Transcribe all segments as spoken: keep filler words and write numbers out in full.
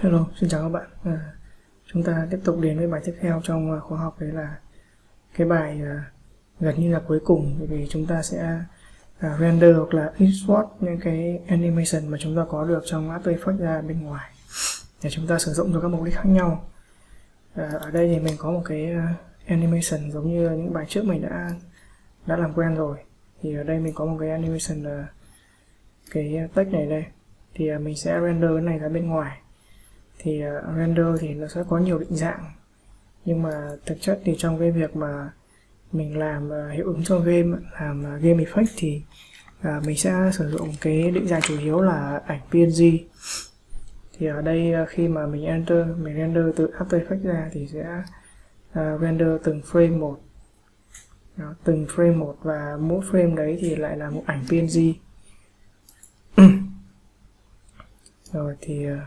Hello, xin chào các bạn. À, chúng ta tiếp tục đến với bài tiếp theo trong khóa học, đấy là cái bài à, gần như là cuối cùng, bởi vì chúng ta sẽ à, render hoặc là export những cái animation mà chúng ta có được trong After Effects ra bên ngoài để chúng ta sử dụng cho các mục đích khác nhau. À, ở đây thì mình có một cái uh, animation giống như những bài trước mình đã đã làm quen rồi. Thì ở đây mình có một cái animation là cái text này đây, thì uh, mình sẽ render cái này ra bên ngoài. Thì uh, render thì nó sẽ có nhiều định dạng, nhưng mà thực chất thì trong cái việc mà mình làm uh, hiệu ứng cho game, làm uh, game effect thì uh, mình sẽ sử dụng cái định dạng chủ yếu là ảnh pê en giê. Thì ở đây uh, khi mà mình enter, mình render từ After Effects ra thì sẽ uh, render từng frame một. Đó, từng frame một, và mỗi frame đấy thì lại là một ảnh pê en giê. Rồi thì uh,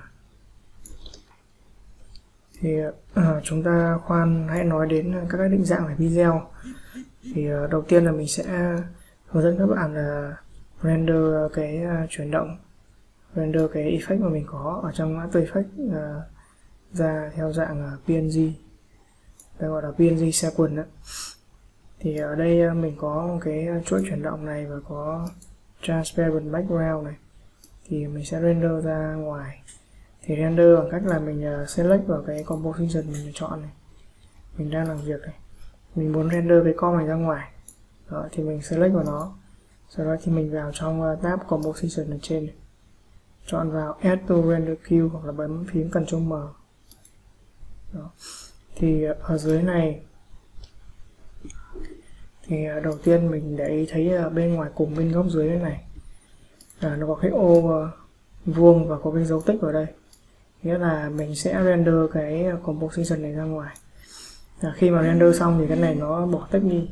thì uh, chúng ta khoan hãy nói đến các cái định dạng về video. Thì uh, đầu tiên là mình sẽ hướng dẫn các bạn là render cái uh, chuyển động, render cái effect mà mình có ở trong After Effects uh, ra theo dạng uh, pê en giê, đây gọi là pê en giê sequence đó. Thì ở đây uh, mình có một cái chuỗi chuyển động này và có transparent background này, thì mình sẽ render ra ngoài. Thì render bằng cách là mình uh, select vào cái composition mình chọn này, mình đang làm việc này, mình muốn render cái con này ra ngoài. Đó, thì mình select vào nó, sau đó thì mình vào trong uh, tab composition ở trên này, chọn vào add to render queue hoặc là bấm phím Ctrl M. Đó. Thì uh, ở dưới này thì uh, đầu tiên mình để ý thấy uh, bên ngoài cùng bên góc dưới này uh, nó có cái ô uh, vuông và có cái dấu tích ở đây, nghĩa là mình sẽ render cái composition này ra ngoài. À, khi mà render xong thì cái này nó bỏ tích đi,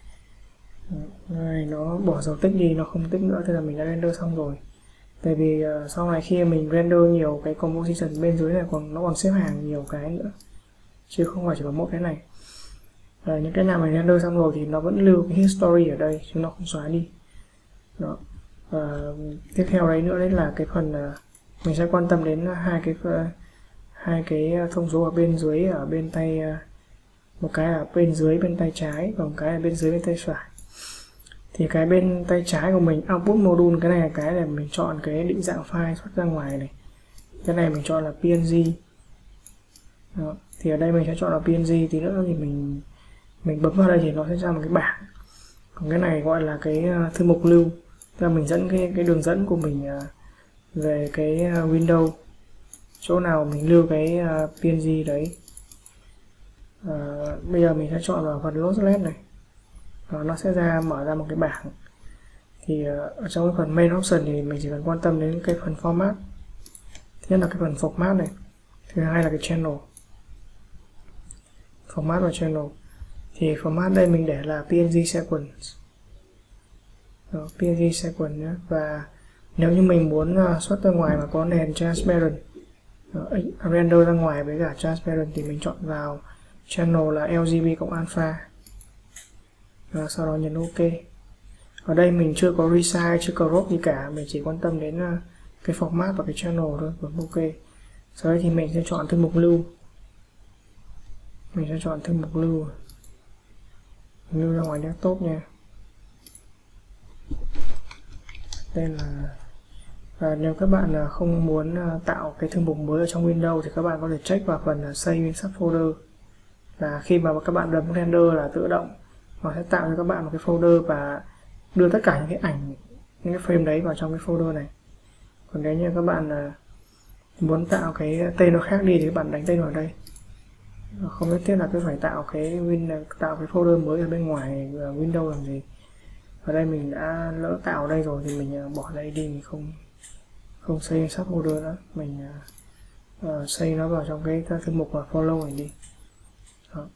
này nó bỏ dấu tích đi, nó không tích nữa, tức là mình đã render xong rồi. Tại vì uh, sau này khi mình render nhiều cái composition bên dưới này còn nó còn xếp hàng nhiều cái nữa, chứ không phải chỉ có mỗi cái này. À, những cái nào mình render xong rồi thì nó vẫn lưu cái history ở đây chứ nó không xóa đi. Đó. À, tiếp theo đấy nữa đấy là cái phần uh, mình sẽ quan tâm đến hai cái uh, hai cái thông số ở bên dưới, ở bên tay uh, một cái ở bên dưới bên tay trái và một cái ở bên dưới bên tay phải. Thì cái bên tay trái của mình output module, cái này là cái để mình chọn cái định dạng file xuất ra ngoài này, cái này mình chọn là pê en giê. Đó. Thì ở đây mình sẽ chọn là pê en giê, tí nữa thì mình mình bấm vào đây thì nó sẽ ra một cái bảng. Còn cái này gọi là cái uh, thư mục lưu, tức là mình dẫn cái cái đường dẫn của mình uh, về cái uh, window, chỗ nào mình lưu cái uh, pê en giê đấy. Uh, bây giờ mình sẽ chọn vào phần lossless này, uh, nó sẽ ra mở ra một cái bảng. Thì uh, ở trong cái phần main option thì mình chỉ cần quan tâm đến cái phần format. Thứ nhất là cái phần format này, thứ hai là cái channel, format và channel. Thì format đây mình để là pê en giê sequence. Đó, pê en giê sequence nhé. Và nếu như mình muốn uh, xuất ra ngoài mà có nền transparent, uh, render ra ngoài với cả transparent, thì mình chọn vào channel là lờ giê bê cộng alpha, và sau đó nhấn OK. Ở đây mình chưa có resize, chưa có crop gì cả, mình chỉ quan tâm đến uh, cái format và cái channel thôi, bấm OK. Sau đây thì mình sẽ chọn thư mục lưu, mình sẽ chọn thư mục lưu lưu ra ngoài desktop nha. Đây là và nếu các bạn là không muốn tạo cái thư mục mới ở trong Windows thì các bạn có thể check vào phần save in subfolder, là khi mà các bạn bấm render là tự động nó sẽ tạo cho các bạn một cái folder và đưa tất cả những cái ảnh, những cái frame đấy vào trong cái folder này. Còn nếu như các bạn muốn tạo cái tên nó khác đi thì các bạn đánh tên vào đây, không nhất thiết là cứ phải tạo cái win tạo cái folder mới ở bên ngoài Windows làm gì. Ở đây mình đã lỡ tạo đây rồi thì mình bỏ đây đi, mình không không save subfolder nữa, mình uh, save nó vào trong cái thư mục và follow này đi. Đó.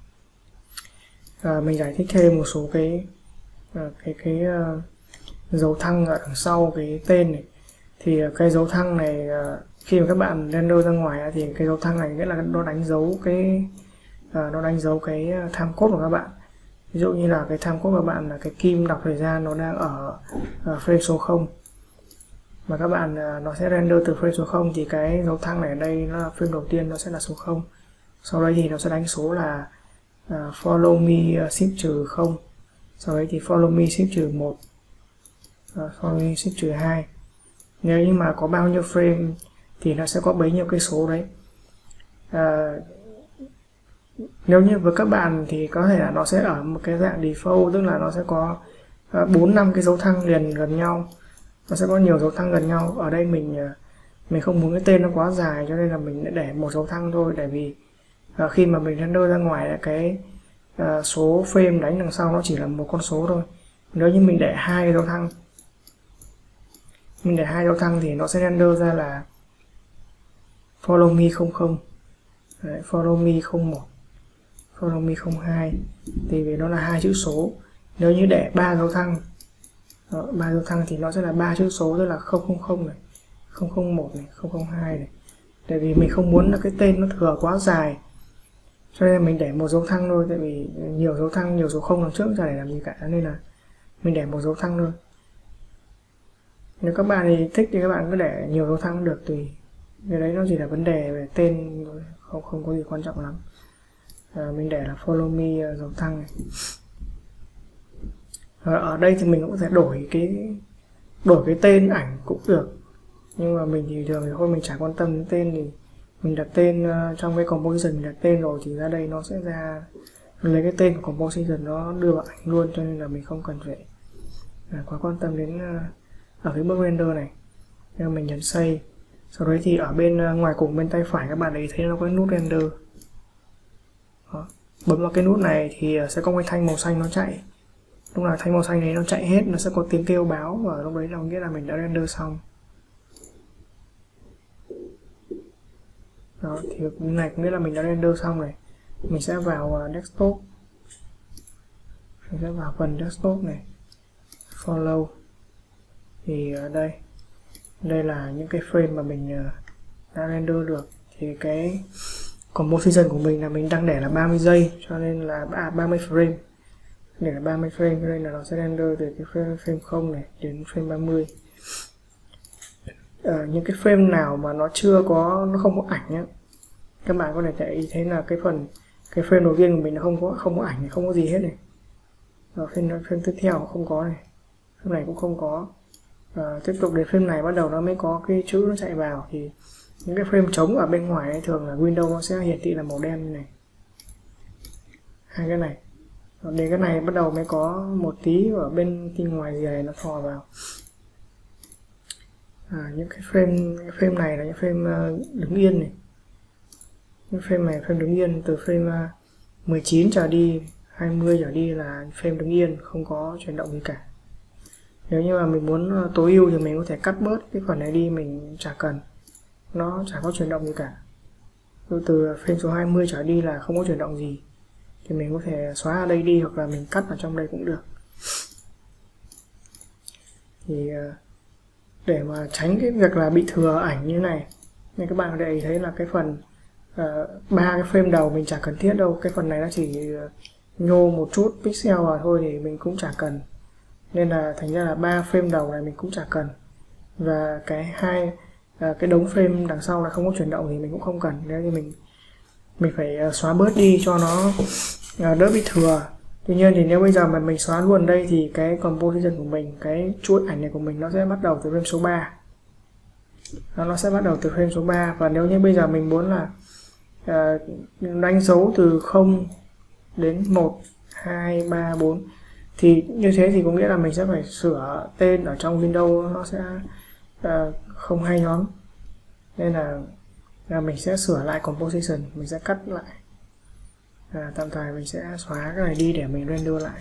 À, mình giải thích thêm một số cái uh, cái cái uh, dấu thăng ở đằng sau cái tên này. Thì uh, cái dấu thăng này uh, khi mà các bạn render ra ngoài thì cái dấu thăng này nghĩa là nó đánh dấu cái uh, nó đánh dấu cái time code của các bạn. Ví dụ như là cái time code của bạn là cái kim đọc thời gian nó đang ở uh, frame số không. mà các bạn uh, nó sẽ render từ frame số không thì cái dấu thăng này ở đây nó là frame đầu tiên, nó sẽ là số không. Sau đây thì nó sẽ đánh số là uh, follow me uh, shift trừ không, sau đấy thì follow me shift trừ một, uh, follow me shift trừ hai. Nếu như mà có bao nhiêu frame thì nó sẽ có bấy nhiêu cái số đấy. uh, Nếu như với các bạn thì có thể là nó sẽ ở một cái dạng default, tức là nó sẽ có bốn năm cái dấu thăng liền gần nhau, nó sẽ có nhiều dấu thăng gần nhau. Ở đây mình mình không muốn cái tên nó quá dài, cho nên là mình để một dấu thăng thôi, tại vì uh, khi mà mình render ra ngoài cái uh, số frame đánh đằng sau nó chỉ là một con số thôi. Nếu như mình để hai dấu thăng mình để hai dấu thăng thì nó sẽ render ra là follow me không không, đấy, follow me không một, follow me không hai, thì vì nó là hai chữ số. Nếu như để ba dấu thăng ba dấu thăng thì nó sẽ là ba chữ số, tức là không không không này, không không một này, không không hai này. Tại vì mình không muốn là cái tên nó thừa quá dài, cho nên mình để một dấu thăng thôi, tại vì nhiều dấu thăng, nhiều số không đằng trước chả để làm gì cả, nên là mình để một dấu thăng thôi. Nếu các bạn thì thích thì các bạn cứ để nhiều dấu thăng được, tùy. Cái đấy nó chỉ là vấn đề về tên, không không có gì quan trọng lắm. À, mình để là follow me uh, dấu thăng này. À, ở đây thì mình cũng có thể đổi cái đổi cái tên ảnh cũng được, nhưng mà mình thì thường thì thôi mình chả quan tâm đến tên, thì mình đặt tên uh, trong cái composition mình đặt tên rồi thì ra đây nó sẽ ra, mình lấy cái tên của composition nó đưa vào ảnh luôn, cho nên là mình không cần phải à, quá quan tâm đến uh, ở cái bước render này. Nên mình nhấn save. Sau đấy thì ở bên uh, ngoài cùng bên tay phải các bạn ấy thấy nó có nút render. Đó. Bấm vào cái nút này thì uh, sẽ có cái thanh màu xanh nó chạy. Lúc nào thanh màu xanh đấy nó chạy hết, nó sẽ có tiếng kêu báo, và lúc đấy là nghĩa là mình đã render xong. Đó, thì cái này có nghĩa là mình đã render xong này. Mình sẽ vào uh, desktop, mình sẽ vào phần desktop này, follow. Thì ở uh, đây đây là những cái frame mà mình uh, đã render được. Thì cái composition của mình là mình đang để là ba mươi giây, cho nên là à, ba mươi frame, để là ba mươi frame, cho nên là nó sẽ render từ cái frame, frame không này đến frame ba mươi. Ở những cái frame nào mà nó chưa có, nó không có ảnh nhé, các bạn có thể để ý thấy là cái phần cái frame đầu tiên của mình nó không có không có ảnh này, không có gì hết này. Rồi frame, frame tiếp theo không có này, frame này cũng không có. À, tiếp tục đến frame này bắt đầu nó mới có cái chữ nó chạy vào, thì những cái frame trống ở bên ngoài ấy, thường là Windows nó sẽ hiển thị là màu đen như này, hai cái này. Đến cái này bắt đầu mới có một tí ở bên bên ngoài gì này nó thò vào. À, những cái frame cái frame này là những frame uh, đứng yên này, những frame này frame đứng yên, từ frame uh, mười chín trở đi, hai mươi trở đi là frame đứng yên, không có chuyển động gì cả. Nếu như mà mình muốn uh, tối ưu thì mình có thể cắt bớt cái phần này đi, mình chả cần, nó chả có chuyển động gì cả. Từ, từ frame số hai mươi trở đi là không có chuyển động gì, thì mình có thể xóa ở đây đi, hoặc là mình cắt vào trong đây cũng được. Thì để mà tránh cái việc là bị thừa ảnh như này, nên các bạn có thể thấy là cái phần ba uh, cái frame đầu mình chả cần thiết đâu, cái phần này nó chỉ uh, nhô một chút pixel vào thôi thì mình cũng chả cần, nên là thành ra là ba frame đầu này mình cũng chả cần, và cái hai uh, cái đống frame đằng sau là không có chuyển động thì mình cũng không cần. Nếu như mình mình phải uh, xóa bớt đi cho nó uh, đỡ bị thừa. Tuy nhiên thì nếu bây giờ mà mình xóa luôn đây thì cái composition của mình, cái chuỗi ảnh này của mình nó sẽ bắt đầu từ frame số ba. Nó, nó sẽ bắt đầu từ frame số ba, và nếu như bây giờ mình muốn là uh, đánh dấu từ không đến một, hai, ba, bốn thì như thế thì có nghĩa là mình sẽ phải sửa tên ở trong Windows, nó sẽ uh, không hay lắm. Nên là, là mình sẽ sửa lại composition, mình sẽ cắt lại. À, tạm thời mình sẽ xóa cái này đi để mình render lại.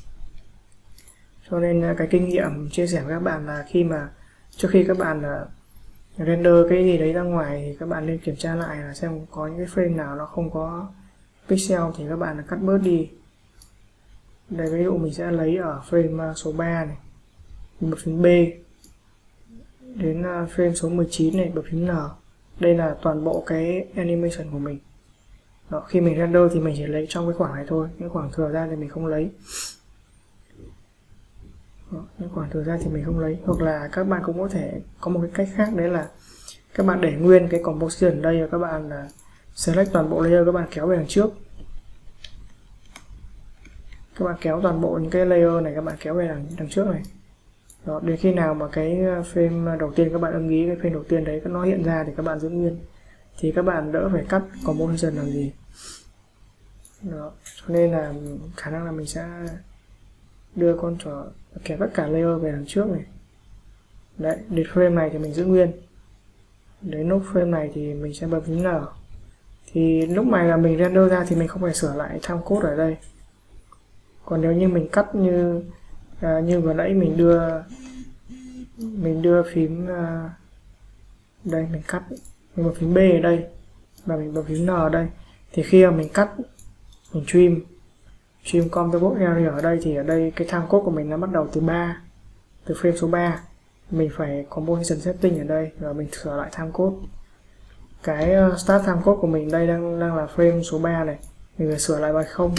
Cho nên cái kinh nghiệm chia sẻ với các bạn là khi mà trước khi các bạn uh, render cái gì đấy ra ngoài thì các bạn nên kiểm tra lại là xem có những cái frame nào nó không có pixel thì các bạn cắt bớt đi. Đây ví dụ mình sẽ lấy ở frame số ba này, bật phím B, đến frame số mười chín này, bật phím N. Đây là toàn bộ cái animation của mình. Đó, khi mình render thì mình chỉ lấy trong cái khoảng này thôi, những khoảng thừa ra thì mình không lấy. Đó, nhưng còn thực ra thì mình không lấy. Hoặc là các bạn cũng có thể có một cái cách khác, đấy là các bạn để nguyên cái composition ở đây và các bạn là select toàn bộ layer, các bạn kéo về đằng trước. Các bạn kéo toàn bộ những cái layer này, các bạn kéo về đằng, đằng trước này. Đó, đến khi nào mà cái frame đầu tiên các bạn ưng ý, cái frame đầu tiên đấy nó hiện ra thì các bạn giữ nguyên, thì các bạn đỡ phải cắt composition làm gì. Đó, cho nên là khả năng là mình sẽ đưa con trỏ kéo tất cả layer về đằng trước này. Đấy, đến frame này thì mình giữ nguyên. Đến nút frame này thì mình sẽ bấm phím N. Thì lúc này là mình render ra thì mình không phải sửa lại time code ở đây. Còn nếu như mình cắt như à, như vừa nãy mình đưa mình đưa phím à, đây mình cắt, mình bấm phím B ở đây và mình bấm phím N ở đây, thì khi mà mình cắt, mình trim trim comfortable area ở đây, thì ở đây cái time code của mình nó bắt đầu từ ba, từ frame số ba. Mình phải composition setting ở đây và mình sửa lại time code. Cái uh, start time code của mình đây đang đang là frame số ba này, mình phải sửa lại bài không.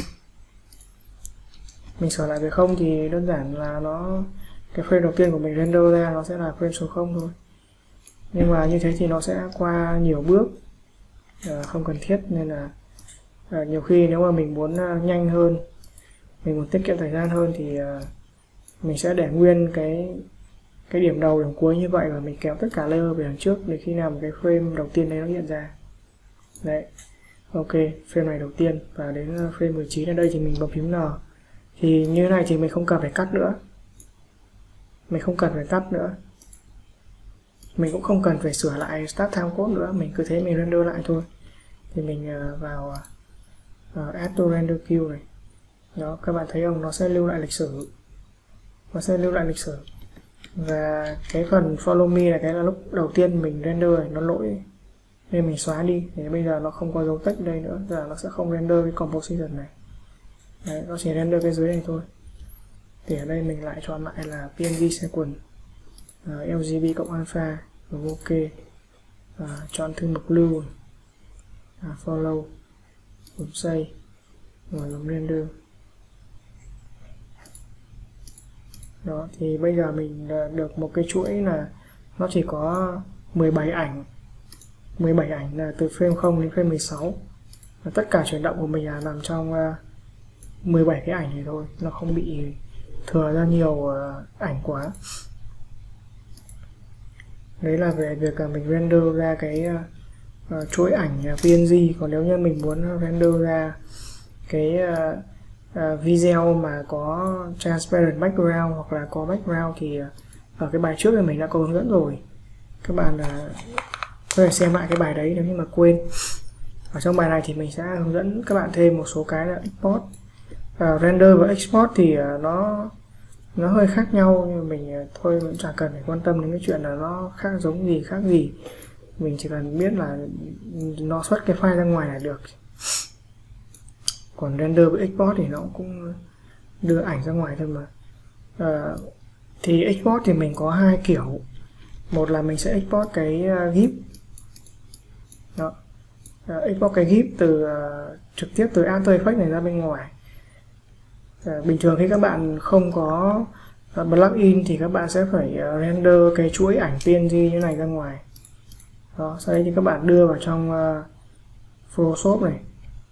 Mình sửa lại về không thì đơn giản là nó cái frame đầu tiên của mình render ra nó sẽ là frame số không thôi. Nhưng mà như thế thì nó sẽ qua nhiều bước uh, không cần thiết, nên là uh, nhiều khi nếu mà mình muốn uh, nhanh hơn, mình muốn tiết kiệm thời gian hơn thì uh, mình sẽ để nguyên cái cái điểm đầu điểm cuối như vậy và mình kéo tất cả layer về đằng trước để khi nào một cái frame đầu tiên đấy nó hiện ra. Đấy, ok, frame này đầu tiên, và đến frame mười chín ở đây thì mình bấm phím N. Thì như thế này thì mình không cần phải cắt nữa, mình không cần phải cắt nữa, mình cũng không cần phải sửa lại start time code nữa, mình cứ thế mình render lại thôi. Thì mình uh, vào uh, add to render queue này. Đó, các bạn thấy không, nó sẽ lưu lại lịch sử, nó sẽ lưu lại lịch sử. Và cái phần follow me là cái là lúc đầu tiên mình render này, nó lỗi nên mình xóa đi, thì bây giờ nó không có dấu text đây nữa, là nó sẽ không render cái composition này. Đấy, nó chỉ render cái dưới này thôi. Thì ở đây mình lại chọn lại là pê en giê sequence, uh, lờ giê bê cộng alpha, và ok, uh, chọn thư mục lưu, uh, follow, bấm save, rồi bấm render. Đó, thì bây giờ mình được một cái chuỗi là nó chỉ có mười bảy ảnh, mười bảy ảnh là từ frame không đến frame mười sáu, và tất cả chuyển động của mình là nằm trong uh, mười bảy cái ảnh này thôi, nó không bị thừa ra nhiều uh, ảnh quá. Đấy là về việc uh, mình render ra cái uh, uh, chuỗi ảnh uh, pê en giê. Còn nếu như mình muốn render ra cái uh, Uh, video mà có transparent background hoặc là có background thì uh, ở cái bài trước thì mình đã có hướng dẫn rồi, các bạn uh, có thể xem lại cái bài đấy nếu như mà quên. Ở trong bài này thì mình sẽ hướng dẫn các bạn thêm một số cái là export, uh, render và export thì uh, nó nó hơi khác nhau, nhưng mình uh, thôi cũng chẳng cần phải quan tâm đến cái chuyện là nó khác giống gì khác gì, mình chỉ cần biết là nó xuất cái file ra ngoài là được. Còn render với export thì nó cũng đưa ảnh ra ngoài thôi mà. À, thì export thì mình có hai kiểu. Một là mình sẽ export cái uh, gif. Đó. Uh, export cái gif từ uh, trực tiếp từ After Effects này ra bên ngoài. Uh, bình thường khi các bạn không có uh, plugin thì các bạn sẽ phải uh, render cái chuỗi ảnh pê en giê như này ra ngoài. Đó, sau đây thì các bạn đưa vào trong uh, Photoshop này.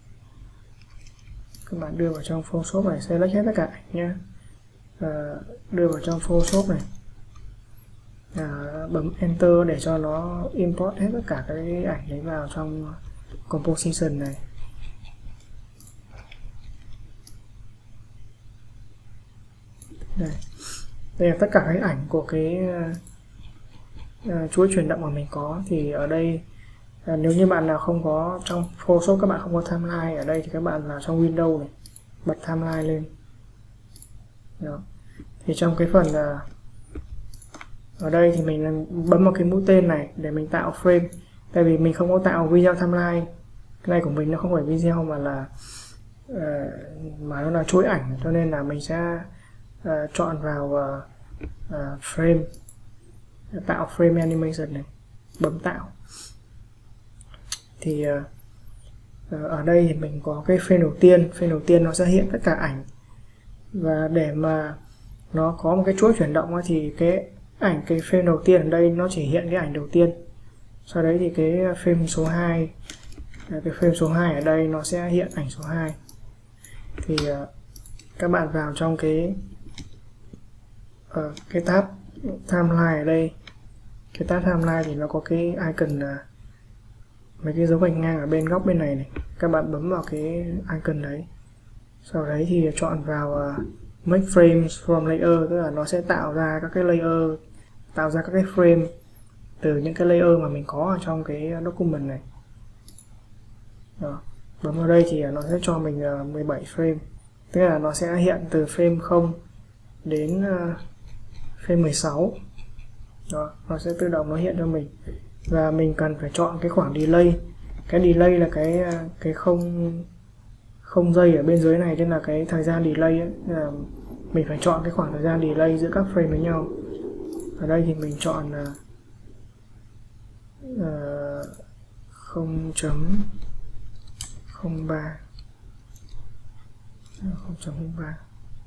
Các bạn đưa vào trong Photoshop này, select hết tất cả ảnh nhé, à, đưa vào trong Photoshop này, à, bấm Enter để cho nó import hết tất cả cái ảnh đấy vào trong composition này. Đây, đây là tất cả cái ảnh của cái uh, chuỗi chuyển động mà mình có. Thì ở đây À, nếu như bạn nào không có trong Photoshop, các bạn không có timeline ở đây thì các bạn vào trong Windows này, bật timeline lên. Đó. Thì trong cái phần uh, ở đây thì mình bấm vào cái mũi tên này để mình tạo frame, tại vì mình không có tạo video timeline, cái này của mình nó không phải video mà là uh, mà nó là chuỗi ảnh, cho nên là mình sẽ uh, chọn vào uh, uh, frame, tạo frame animation này, bấm tạo. Thì uh, ở đây thì mình có cái frame đầu tiên, frame đầu tiên nó sẽ hiện tất cả ảnh, và để mà nó có một cái chuỗi chuyển động ấy, thì cái ảnh cái frame đầu tiên ở đây nó chỉ hiện cái ảnh đầu tiên, sau đấy thì cái frame số hai, cái frame số hai ở đây nó sẽ hiện ảnh số hai. Thì uh, các bạn vào trong cái uh, cái tab timeline ở đây, cái tab timeline thì nó có cái icon uh, mấy cái dấu gạch ngang ở bên góc bên này này, các bạn bấm vào cái icon đấy, sau đấy thì chọn vào uh, make frames from layer, tức là nó sẽ tạo ra các cái layer, tạo ra các cái frame từ những cái layer mà mình có ở trong cái document này. Đó. Bấm vào đây thì nó sẽ cho mình uh, mười bảy frame, tức là nó sẽ hiện từ frame không đến uh, frame mười sáu. Đó, nó sẽ tự động nó hiện cho mình, và mình cần phải chọn cái khoảng delay. Cái delay là cái cái không không giây ở bên dưới này, nên là cái thời gian delay ấy, là mình phải chọn cái khoảng thời gian delay giữa các frame với nhau. Ở đây thì mình chọn uh, không chấm không ba không chấm không ba.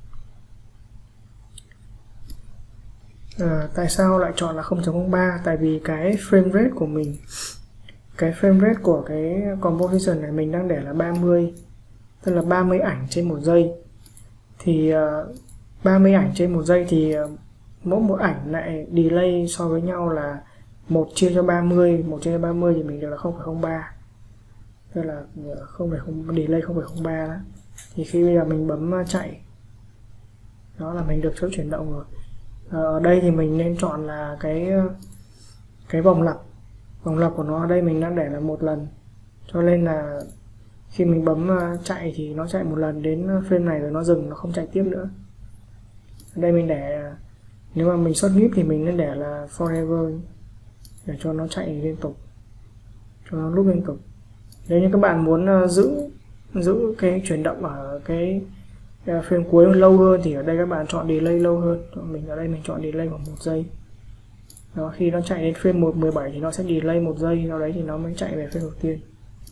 À, tại sao lại chọn là không chấm không ba? Tại vì cái frame rate của mình, cái frame rate của cái composition này mình đang để là ba mươi, tức là ba mươi ảnh trên một giây. Thì uh, ba mươi ảnh trên một giây thì uh, mỗi một ảnh lại delay so với nhau là một chia cho ba mươi, một chia cho ba mươi thì mình được là không phẩy không ba, tức là không phẩy không delay không phẩy không ba đó. Thì khi bây giờ mình bấm chạy, đó là mình được chuỗi chuyển động rồi. Ở đây thì mình nên chọn là cái cái vòng lặp, vòng lặp của nó ở đây mình đang để là một lần, cho nên là khi mình bấm chạy thì nó chạy một lần đến frame này rồi nó dừng, nó không chạy tiếp nữa. Ở đây mình để, nếu mà mình xuất nhíp thì mình nên để là forever để cho nó chạy liên tục, cho nó loop liên tục. Nếu như các bạn muốn giữ giữ cái chuyển động ở cái frame cuối lâu hơn thì ở đây các bạn chọn delay lâu hơn. Mình ở đây mình chọn delay khoảng một giây. Đó, khi nó chạy đến frame một mười bảy thì nó sẽ delay một giây, sau đấy thì nó mới chạy về frame đầu tiên.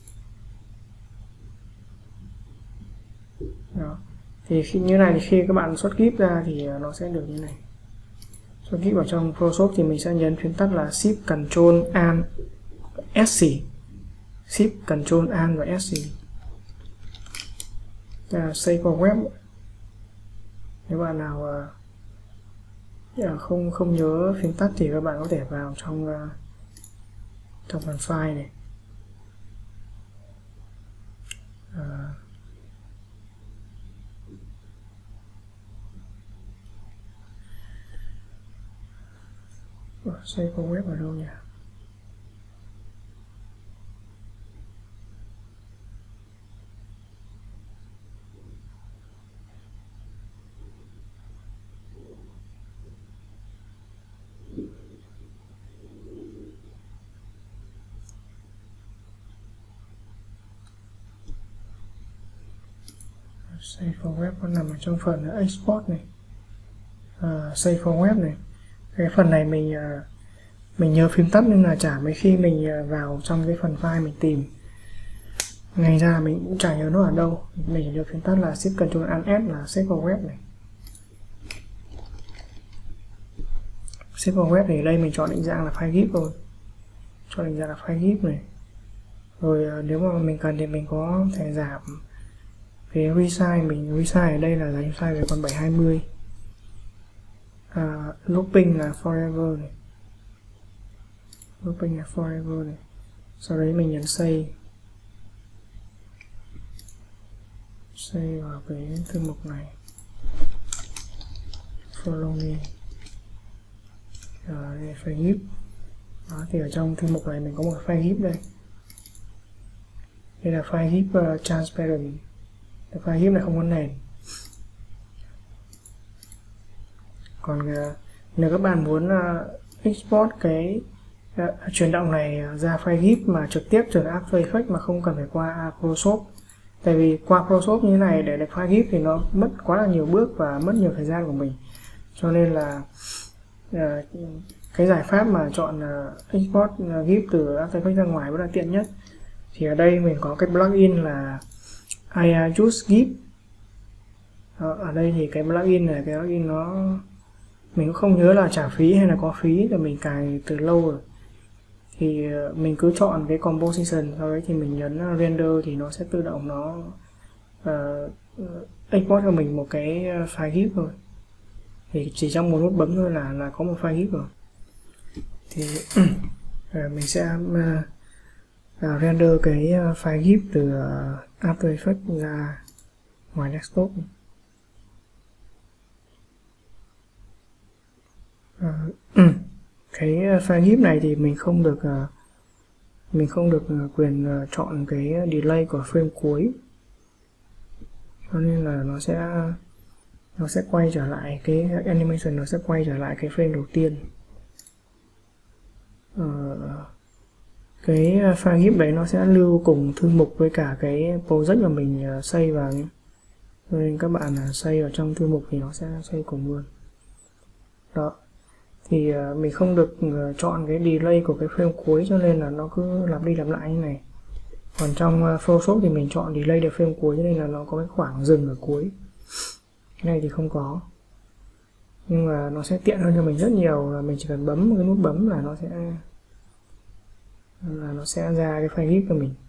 Đó. Thì khi như này thì khi các bạn xuất kíp ra thì nó sẽ được như này. Xuất kíp vào trong Photoshop thì mình sẽ nhấn phím tắt là Shift Ctrl Alt S. Shift Ctrl Alt và S. Là save for web. Nếu bạn nào uh, không không nhớ phím tắt thì các bạn có thể vào trong uh, trong phần file này, uh, save for web ở đâu nhỉ? Save for web nó nằm ở trong phần export này, uh, save for web này. Cái phần này mình uh, mình nhớ phím tắt nên là chả mấy khi mình uh, vào trong cái phần file mình tìm ngày ra mình cũng chả nhớ nó ở đâu. Mình chỉ nhớ phím tắt là Shift Ctrl Alt S là save for web này. Save for web thì ở đây mình chọn định dạng là file zip rồi, chọn định dạng là file zip này. Rồi uh, nếu mà mình cần thì mình có thể giảm cái resize, mình resize ở đây là giảm size về còn bảy hai mươi. À, looping là forever này, looping là forever này. Sau đấy mình nhấn save, save vào cái thư mục này, follow me. Rồi đây file zip. Đó, thì ở trong thư mục này mình có một file zip đây. Đây là file zip uh, transparent. Cái file zip này không có nền. Còn uh, nếu các bạn muốn uh, export cái uh, chuyển động này ra file zip mà trực tiếp từ After Effects mà không cần phải qua Photoshop, tại vì qua Photoshop như thế này để được file zip thì nó mất quá là nhiều bước và mất nhiều thời gian của mình, cho nên là uh, cái giải pháp mà chọn uh, export uh, zip từ After Effects ra ngoài vẫn là tiện nhất. Thì ở đây mình có cái plugin là I use GIF Đó, ở đây thì cái plugin này, cái plugin nó mình cũng không nhớ là trả phí hay là có phí, rồi mình cài từ lâu rồi. Thì mình cứ chọn cái composition, sau đấy thì mình nhấn render thì nó sẽ tự động nó uh, export cho mình một cái file gif rồi. Thì chỉ trong một nút bấm thôi là là có một file gif rồi. Thì uh, mình sẽ uh, uh, render cái file gif từ uh, After Effects ra ngoài desktop. Uh, cái file gif này thì mình không được uh, mình không được uh, quyền uh, chọn cái delay của frame cuối, cho nên là nó sẽ nó sẽ quay trở lại cái animation, nó sẽ quay trở lại cái frame đầu tiên. uh, cái file gif đấy nó sẽ lưu cùng thư mục với cả cái project mà mình uh, save vào nhé. Cho nên các bạn uh, save vào trong thư mục thì nó sẽ save cùng luôn. Đó, thì uh, mình không được uh, chọn cái delay của cái frame cuối, cho nên là nó cứ lặp đi lặp lại như này. Còn trong uh, Photoshop thì mình chọn delay được frame cuối, cho nên là nó có cái khoảng dừng ở cuối. Cái này thì không có, nhưng mà nó sẽ tiện hơn cho mình rất nhiều, là mình chỉ cần bấm một cái nút bấm là nó sẽ là nó sẽ ra cái file gif của mình.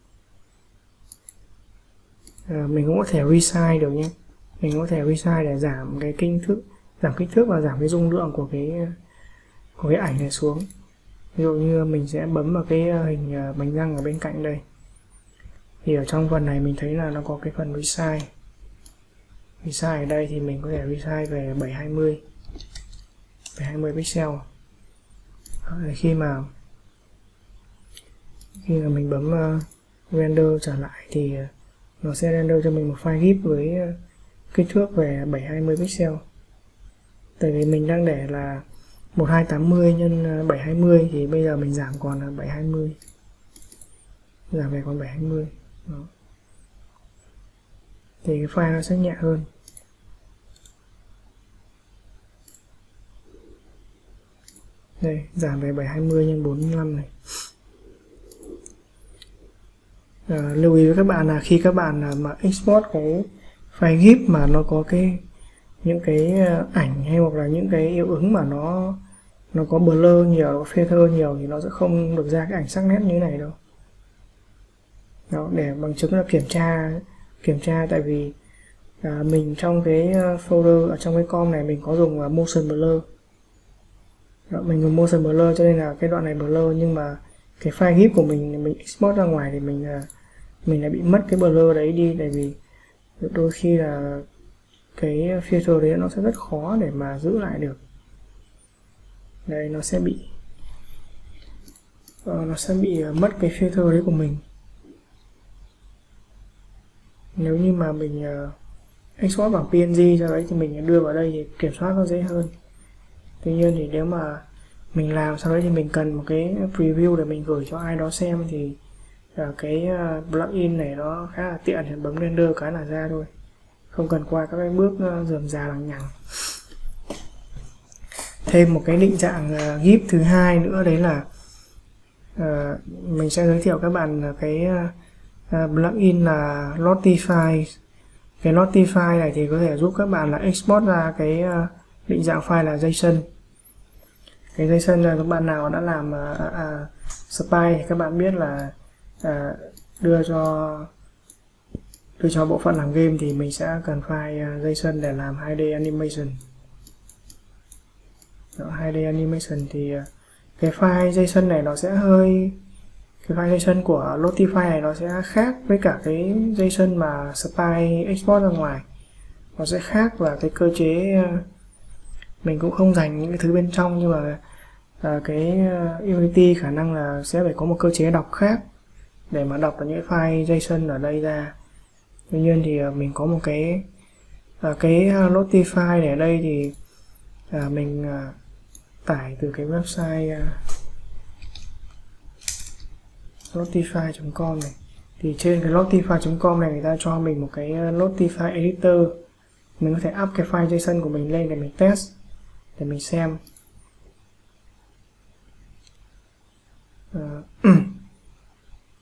À, mình cũng có thể resize được nhé, mình có thể resize để giảm cái kích thước, giảm kích thước và giảm cái dung lượng của cái của cái ảnh này xuống. Ví dụ như mình sẽ bấm vào cái hình bánh răng ở bên cạnh đây, thì ở trong phần này mình thấy là nó có cái phần resize. Resize ở đây thì mình có thể resize về bảy hai mươi bảy hai mươi pixel. Đó, khi mà khi mà mình bấm uh, render trở lại thì uh, nó sẽ render cho mình một file gif với uh, kích thước về bảy hai mươi pixel. Tại vì mình đang để là một hai tám mươi nhân bảy hai mươi thì bây giờ mình giảm còn là bảy hai mươi, giảm về còn bảy hai mươi. Đó, thì cái file nó sẽ nhẹ hơn. Đây, giảm về bảy hai mươi nhân bốn mươi lăm này. À, lưu ý với các bạn là khi các bạn mà export cái file gif mà nó có cái những cái ảnh hay hoặc là những cái hiệu ứng mà nó nó có blur nhiều, nó có filter nhiều thì nó sẽ không được ra cái ảnh sắc nét như thế này đâu. Đó, để bằng chứng là kiểm tra kiểm tra tại vì à, mình trong cái folder ở trong cái com này mình có dùng uh, motion blur. Đó, mình dùng motion blur cho nên là cái đoạn này blur, nhưng mà cái file gif của mình mình export ra ngoài thì mình uh, mình lại bị mất cái blur đấy đi, tại vì đôi khi là cái filter đấy nó sẽ rất khó để mà giữ lại được. Đây, nó sẽ bị uh, nó sẽ bị uh, mất cái filter đấy của mình. Nếu như mà mình uh, export bằng pê en giê cho đấy thì mình đưa vào đây thì kiểm soát nó dễ hơn. Tuy nhiên thì nếu mà mình làm sau đấy thì mình cần một cái preview để mình gửi cho ai đó xem thì uh, cái uh, plugin này nó khá là tiện, thì bấm render cái là ra thôi, không cần qua các cái bước uh, rườm rà lằng nhằng. Thêm một cái định dạng uh, gif thứ hai nữa, đấy là uh, mình sẽ giới thiệu các bạn cái uh, uh, plugin là Lottify. Cái Lottify này thì có thể giúp các bạn là export ra cái uh, định dạng file là JSON. Cái JSON là các bạn nào đã làm uh, uh, spy thì các bạn biết là uh, đưa cho đưa cho bộ phận làm game thì mình sẽ cần file uh, JSON để làm hai D animation. Đó, hai D animation thì uh, cái file JSON này nó sẽ hơi cái file JSON của Lottify này nó sẽ khác với cả cái JSON mà Spy export ra ngoài. Nó sẽ khác, và cái cơ chế uh, mình cũng không dành những cái thứ bên trong, nhưng mà uh, cái uh, Unity khả năng là sẽ phải có một cơ chế đọc khác để mà đọc được những file JSON ở đây ra. Tuy nhiên thì uh, mình có một cái uh, cái uh, Lottify này ở đây thì uh, mình uh, tải từ cái website uh, lottify chấm com này. Thì trên cái lottify chấm com này người ta cho mình một cái uh, Lottify editor, mình có thể up cái file JSON của mình lên để mình test, để mình xem. Uh,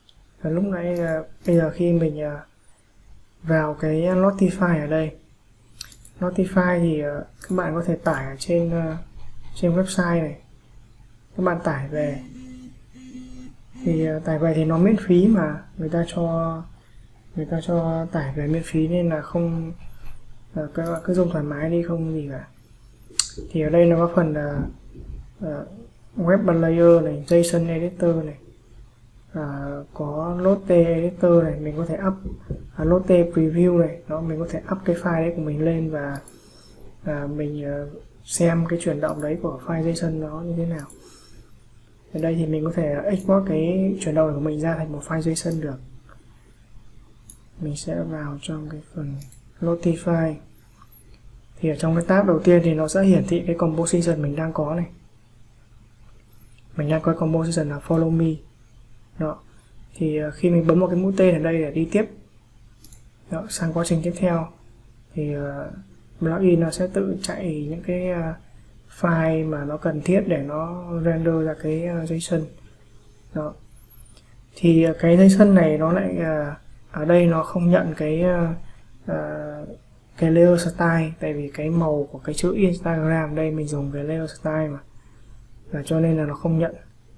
lúc nãy uh, bây giờ khi mình uh, vào cái Lottify ở đây Notify thì uh, các bạn có thể tải ở trên uh, trên website này, các bạn tải về thì uh, tải về thì nó miễn phí, mà người ta cho người ta cho tải về miễn phí nên là không uh, các bạn cứ dùng thoải mái đi, không gì cả. Thì ở đây nó có phần uh, uh, web layer này, JSON editor này, uh, có Lotte editor này, mình có thể up uh, Lotte preview này, đó mình có thể up cái file đấy của mình lên và uh, mình uh, xem cái chuyển động đấy của file JSON nó như thế nào. Ở đây thì mình có thể export cái chuyển động của mình ra thành một file JSON được. Mình sẽ vào trong cái phần Notify. Thì ở trong cái tab đầu tiên thì nó sẽ hiển thị cái composition mình đang có này. Mình đang có composition là follow me. Đó. Thì khi mình bấm một cái mũi tên ở đây để đi tiếp đó, sang quá trình tiếp theo thì uh, plugin nó sẽ tự chạy những cái uh, file mà nó cần thiết để nó render ra cái uh, JSON. Đó. Thì uh, cái JSON này nó lại uh, ở đây nó không nhận cái uh, uh, cái layer style, tại vì cái màu của cái chữ Instagram đây mình dùng cái layer style mà, và cho nên là nó không nhận.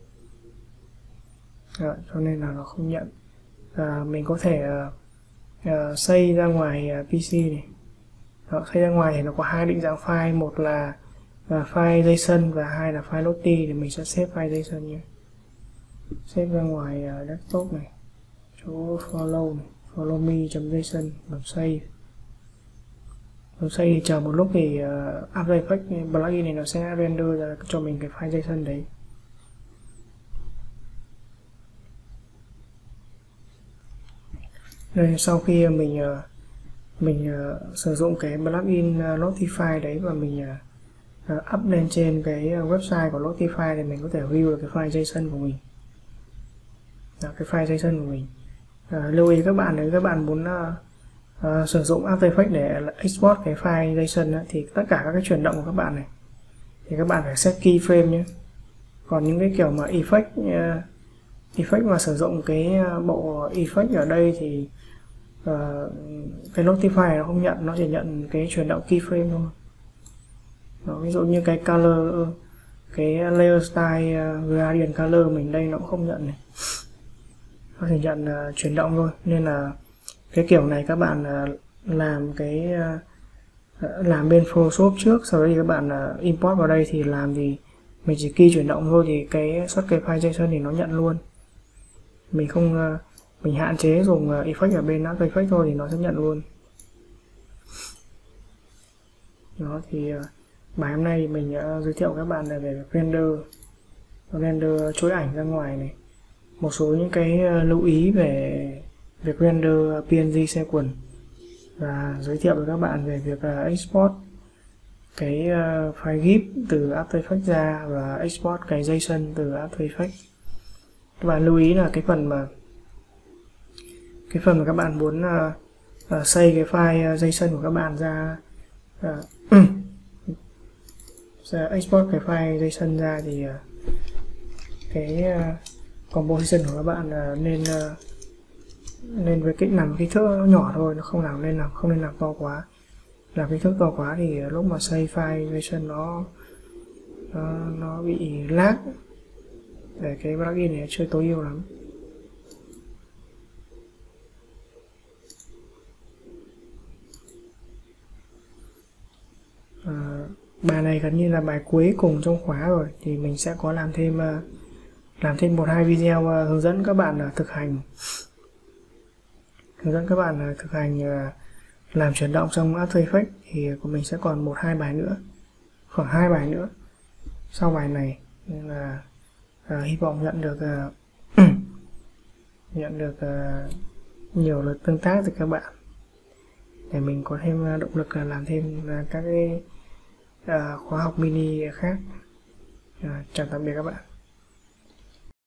Đó, cho nên là nó không nhận. À, mình có thể uh, uh, xây ra ngoài uh, pê xê này. Đó, xây ra ngoài thì nó có hai định dạng file, một là uh, file JSON và hai là file Lottie. Thì mình sẽ xếp file JSON nhé, xếp ra ngoài uh, desktop này, chỗ follow này, follow me.json, bấm save. Bấm save thì chờ một lúc thì uh, After Effects plugin này nó sẽ render ra cho mình cái file JSON đấy. Đây, sau khi mình uh, mình uh, sử dụng cái plugin uh, Notify đấy và mình uh, uh, up lên trên cái uh, website của Notify thì mình có thể view được cái file JSON của mình. Đó, cái file JSON của mình. Uh, lưu ý các bạn, nếu các bạn muốn uh, uh, sử dụng After Effects để export cái file JSON đó, thì tất cả các cái chuyển động của các bạn này thì các bạn phải set keyframe nhé. Còn những cái kiểu mà effect uh, effect mà sử dụng cái bộ effect ở đây thì uh, cái Notify nó không nhận, nó chỉ nhận cái chuyển động keyframe thôi. Đó, ví dụ như cái color, cái layer style uh, gradient color mình đây nó cũng không nhận này, nó chỉ nhận uh, chuyển động thôi. Nên là cái kiểu này các bạn uh, làm cái uh, làm bên Photoshop trước, sau đó thì các bạn uh, import vào đây thì làm thì mình chỉ key chuyển động thôi, thì cái xuất cái file JSON thì nó nhận luôn. Mình không uh, mình hạn chế dùng uh, effect ở bên After Effects thôi thì nó sẽ nhận luôn. Đó thì uh, bài hôm nay mình uh, giới thiệu các bạn là về render render chối ảnh ra ngoài này, một số những cái uh, lưu ý về việc render pê en giê sequence, và giới thiệu với các bạn về việc uh, export cái uh, file gif từ After Effects ra và export cái JSON từ After Effects. Các bạn lưu ý là cái phần mà cái phần mà các bạn muốn uh, uh, xây cái file uh, JSON của các bạn ra, uh, ra export cái file JSON ra thì uh, cái uh, composition của các bạn uh, nên uh, nên với kích nằm kích thước nhỏ thôi, nó không làm nên làm không nên làm to quá. Làm kích thước to quá thì lúc mà xây file JSON nó nó, nó bị lag, để cái plugin này chơi tối ưu lắm. À, bài này gần như là bài cuối cùng trong khóa rồi, thì mình sẽ có làm thêm uh, làm thêm một hai video uh, hướng dẫn các bạn uh, thực hành hướng dẫn các bạn uh, thực hành uh, làm chuyển động trong After Effects. Thì của mình sẽ còn một hai bài nữa, khoảng hai bài nữa sau bài này, nên là uh, hy vọng nhận được uh, nhận được uh, nhiều lượt tương tác từ các bạn để mình có thêm uh, động lực uh, làm thêm uh, các cái uh, khóa học mini khác. Uh, chào tạm biệt các bạn.